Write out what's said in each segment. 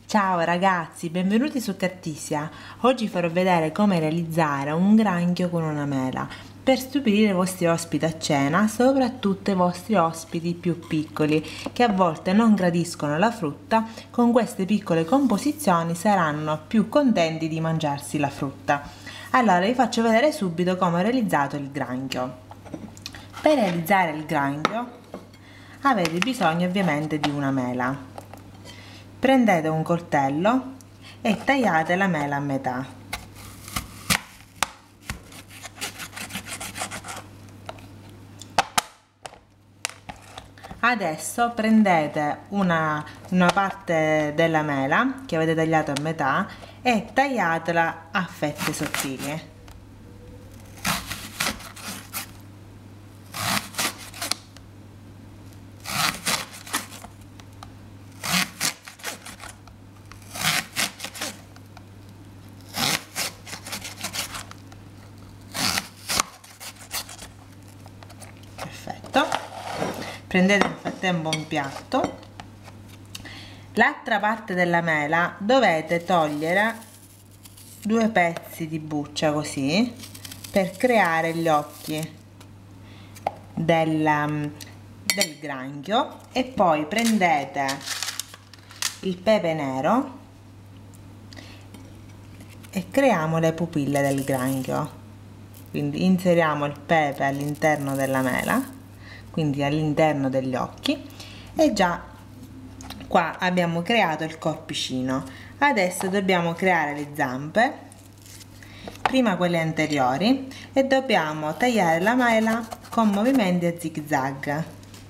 Ciao ragazzi, benvenuti su Cattisia. Oggi farò vedere come realizzare un granchio con una mela per stupire i vostri ospiti a cena, soprattutto i vostri ospiti più piccoli che a volte non gradiscono la frutta. Con queste piccole composizioni saranno più contenti di mangiarsi la frutta. Allora vi faccio vedere subito come ho realizzato il granchio. Per realizzare il granchio avete bisogno ovviamente di una mela. Prendete un coltello e tagliate la mela a metà. Adesso prendete una parte della mela che avete tagliato a metà e tagliatela a fette sottili. Perfetto. Prendete nel frattempo un piatto. L'altra parte della mela dovete togliere due pezzi di buccia così per creare gli occhi del granchio, e poi prendete il pepe nero e creiamo le pupille del granchio. Quindi inseriamo il pepe all'interno della mela, quindi all'interno degli occhi, e già qua abbiamo creato il corpicino. Adesso dobbiamo creare le zampe, prima quelle anteriori, e dobbiamo tagliare la mela con movimenti a zig zag.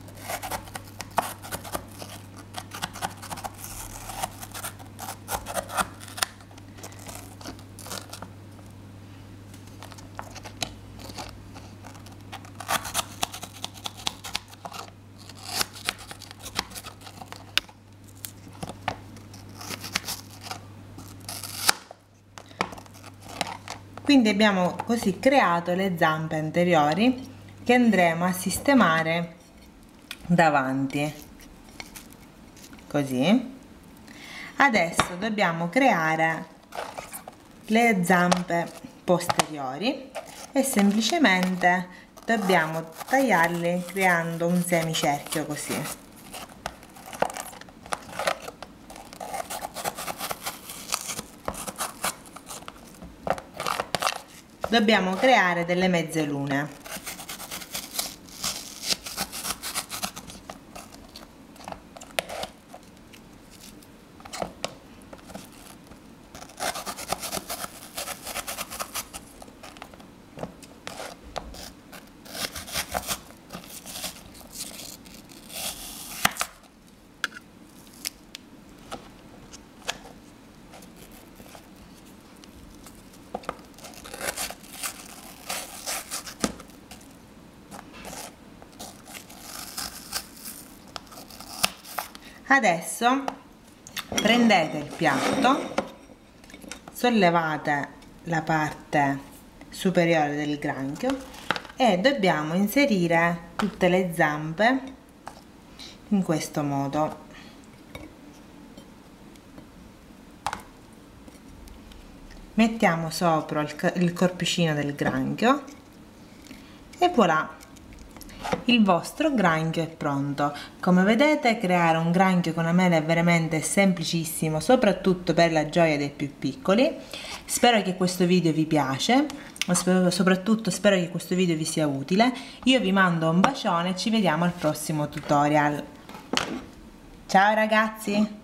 Quindi abbiamo così creato le zampe anteriori che andremo a sistemare davanti, così. Adesso dobbiamo creare le zampe posteriori e semplicemente dobbiamo tagliarle creando un semicerchio così. Dobbiamo creare delle mezze lune. Adesso prendete il piatto, sollevate la parte superiore del granchio e dobbiamo inserire tutte le zampe in questo modo. Mettiamo sopra il corpicino del granchio e voilà! Il vostro granchio è pronto. Come vedete, creare un granchio con la mela è veramente semplicissimo, soprattutto per la gioia dei più piccoli. Spero che questo video vi piace, soprattutto spero che questo video vi sia utile. Io vi mando un bacione e ci vediamo al prossimo tutorial. Ciao ragazzi!